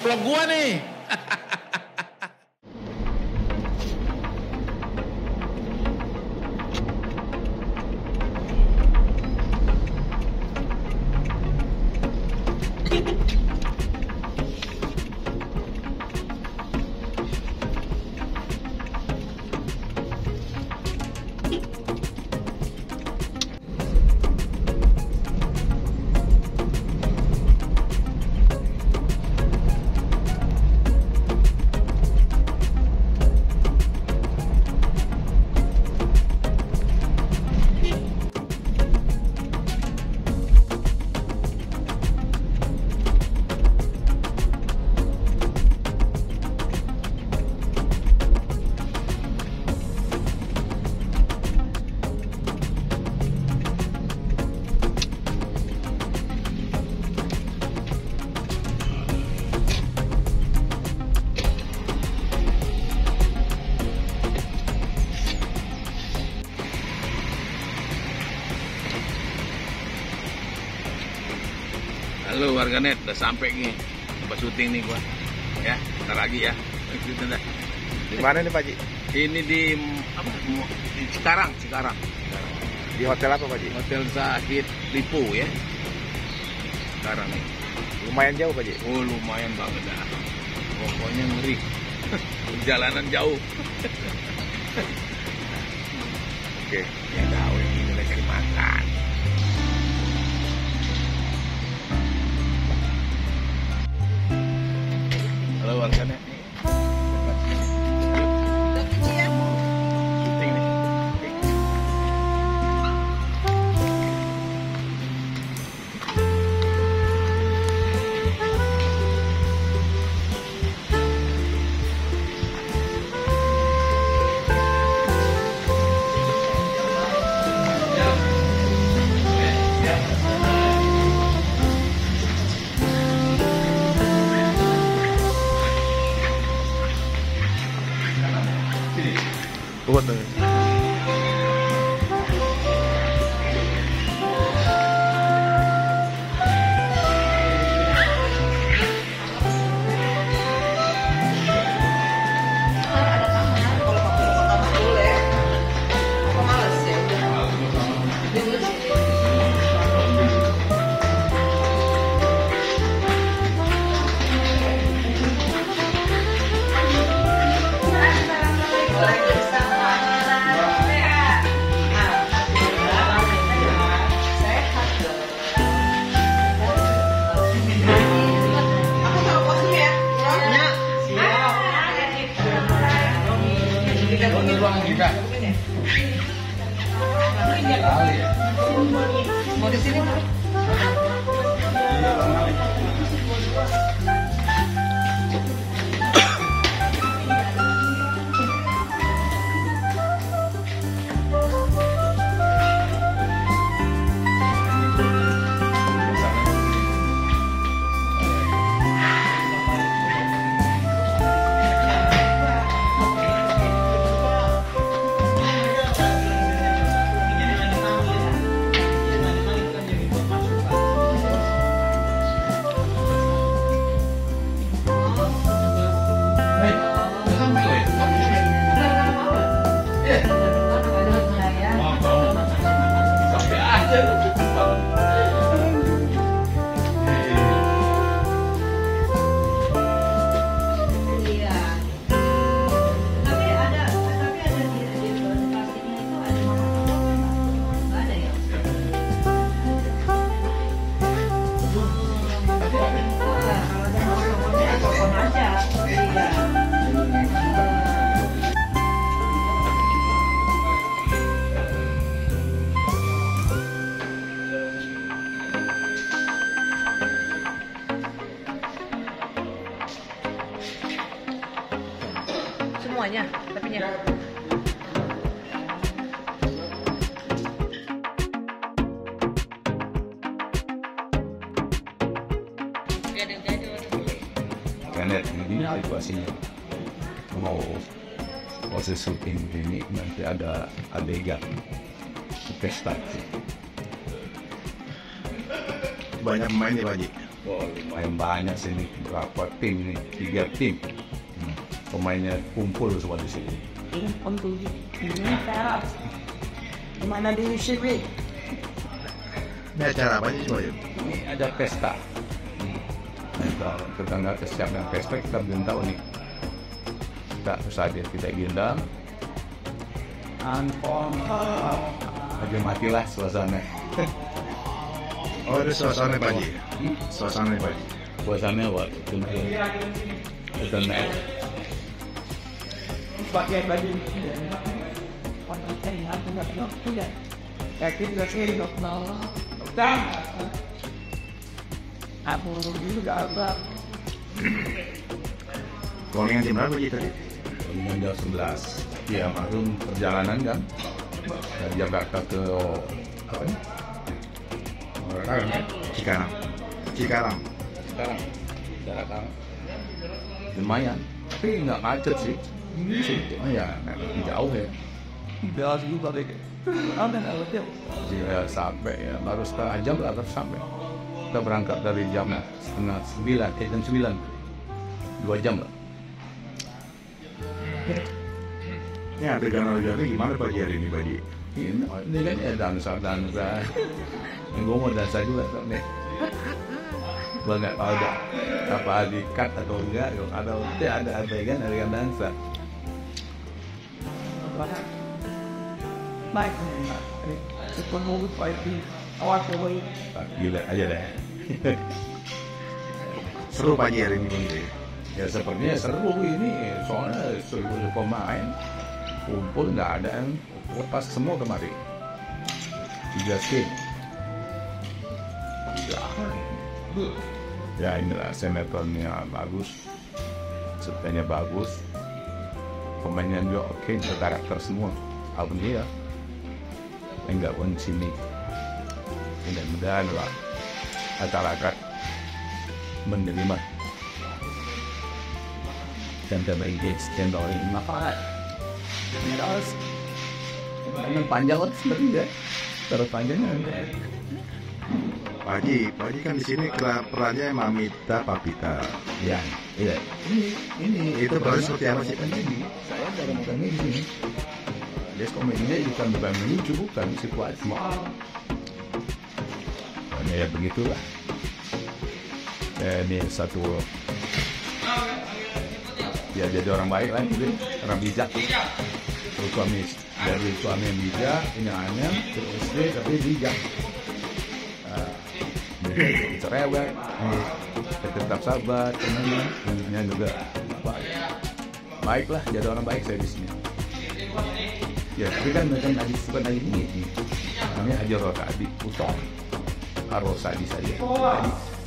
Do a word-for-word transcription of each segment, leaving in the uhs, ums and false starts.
Vlog gua nih. Halo warganet, udah sampai nih tempat syuting nih gua. Ya, ntar lagi ya. Di mana nih Pak Ji? Ini di apa? Di Cikarang, Cikarang. Di hotel apa Pak Ji? Hotel Zahid Lipo ya. Sekarang nih. Lumayan jauh Pak Ji? Oh lumayan banget dah. Pokoknya ngeri. Perjalanan jauh. Oke, ya tahu ini mulai cari makan. Halo warganet. Buat tuh. Mau di sini dulu. Semuanya, tapi nya. Karena ini situasinya mau proses syuting ini nanti ada adegan pesta. Banyak pemain ya Pak Ji? Wah, lumayan banyak sini. Berapa tim nih? Tiga tim. Hmm. Pemainnya kumpul semua di sini. Ini untuk ini teras. Gimana di sini? Ini acara apa sih Soyo? Ini ada pesta. Hmm. Nah, kita nggak siap dengan pesta, kita belum tahu nih. Kita saja kita gendam. Anpon. Aja matilah suasana. Oh, ada suasana Pak Haji. Hmm? Suasana Pak Haji. Suasana waktu itu kita naik. Pakai baju orang saya nggak nggak tidak. Yakin nggak sih dok nol. Dan aku juga agak. Rollingan jam berapa Haji tadi? Jam sebelas. Ya maklum perjalanan kan dari Jakarta ke apa ini? Cikarang. Cikarang. Sekarang jarak lumayan, tapi nggak macet sih. Cuma ya jauh ya. Biar juga deh. Ada nggak betul? Jika sampai ya baru setengah jam lah terus sampai. Kita berangkat dari jam setengah sembilan, eh jam sembilan, dua jam lah. Ini adegan-adegannya gimana Pak Haji hari ini Pak Haji? Ini, ini kan ya dansa-dansa. Yang gue mau dansa juga tuh nih. Gue nggak tahu dah apa dikat atau enggak. Kalau ada nanti ada adegan adegan dansa. Baik. Sepuluh mobil baik di awal kembali. Gila aja deh. Seru Pak Haji hari ini Pak Haji. Ya sepertinya seru ini. Soalnya seluruh pemain kumpul, nggak ada yang lepas semua kemari. Tiga tim. Ya inilah sinetronnya bagus, ceritanya bagus, pemainnya juga oke, karakter semua. Apa dia? Enggak pun sini. Mudah-mudahan lah masyarakat menerima dan terbaik channel ini makan. Terus, memang panjang kan sebenarnya, terus panjangnya. Pak Haji, Pak Haji kan di sini kera- perannya Mamita Papita. Ya, iya. Ini, ini Itu berarti seperti apa sih? Kan ini, saya baru makan ini. Dia komedinya bukan beban menuju, bukan situasi. Nah, ya begitulah. Eh, ini satu. Ya jadi orang baik lah, gitu. Orang bijak. Terus suami dari suami yang bijak, ini aneh, terus istri tapi bijak. Cerewet, tetap sabar, tenang, hidupnya juga baik. Baiklah, jadi orang baik saya di sini. Ya, tapi kan bukan Haji bukan Haji ini, namanya Haji Rosadi, Utong, Rosadi saja. Tadi.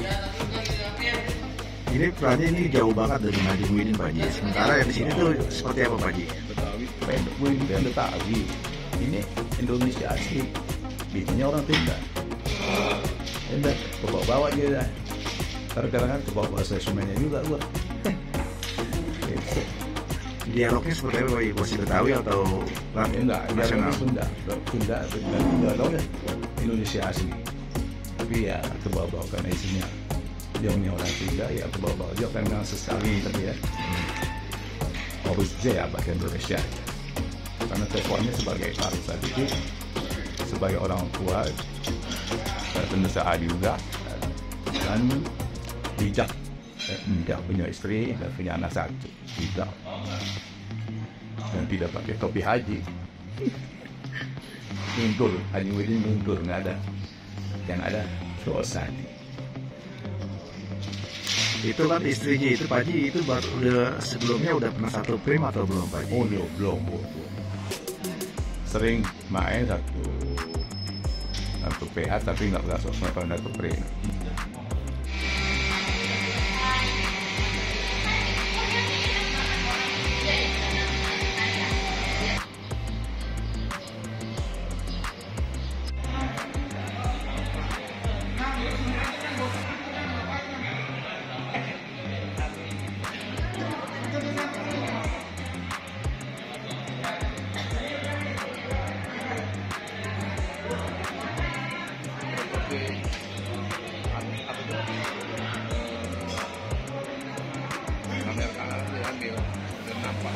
Ini perannya ini jauh banget dengan Haji Muhyiddin Pak Haji. Sementara yang di sini tuh seperti apa Pak Haji? Pendek Muhyiddin kan Betawi. Ini Indonesia asli, bikinnya orang Pindah. Pindah, kebawa-bawa dia dah. Kadang-kadang kan kebawa-bawa sesumennya juga gua. Dialognya seperti apa Pak Haji? Posisi Betawi atau Enggak, nasional? Sunda, Sunda, Sunda, enggak tahu ya. Indonesia asli. Tapi ya kebawa-bawa karena isinya dia punya orang Sunda, ya kebawa-bawa dia kan dengan sekali tapi ya. Harus dia bahasa Indonesia. Karena tokohnya sebagai bangsa itu sebagai orang tua pengusaha juga dan bijak, tidak punya istri dan punya anak satu, bijak dan tidak pakai topi haji. Mundur, Haji Muhyiddin mundur, nggak ada, yang ada Rosadi. Itu kan istrinya itu Pak Haji, itu baru udah sebelumnya udah pernah satu frame atau belum Pak Haji? Oh belum, belum, belum. Sering main satu satu P H tapi nggak pernah sosmed pada satu frame. nampak.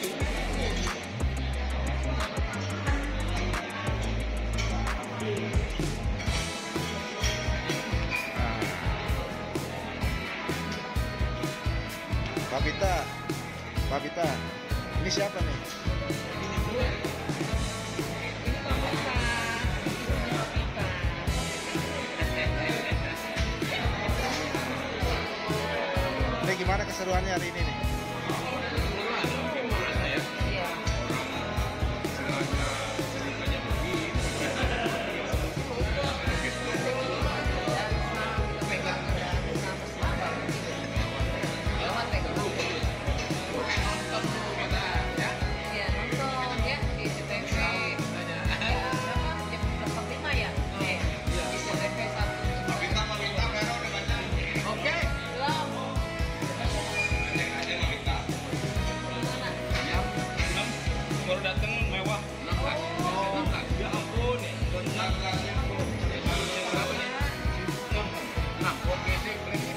Pak Pita, Pak Pita, ini siapa nih? Ini gimana keseruannya hari ini nih? Baru dateng mewah. Ya ampun. Nah, oke sih.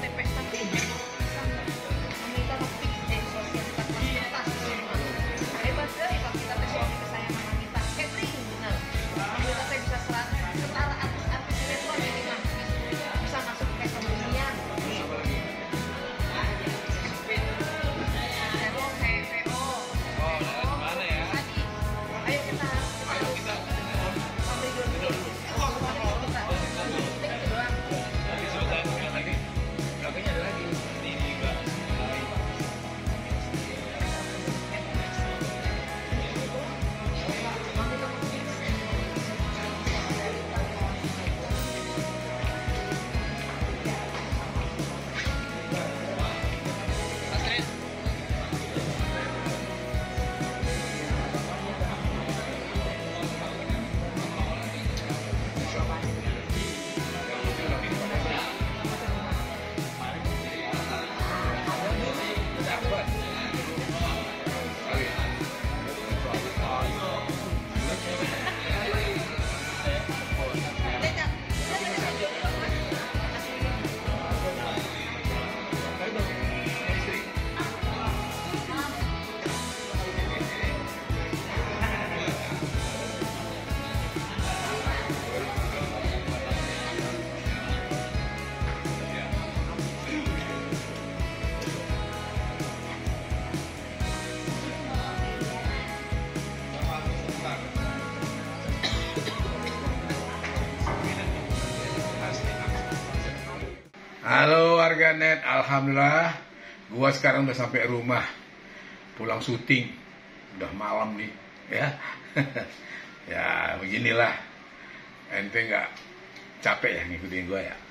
Halo warganet, alhamdulillah gua sekarang udah sampai rumah, pulang syuting, udah malam nih, ya. Ya beginilah, ente nggak capek ya ngikutin gua ya.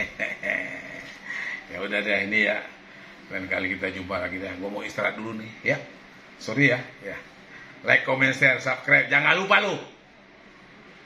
Ya udah deh ini ya, lain kali kita jumpa lagi deh. Gua mau istirahat dulu nih, ya. Sorry ya, ya. Like, comment, share, subscribe, jangan lupa lu.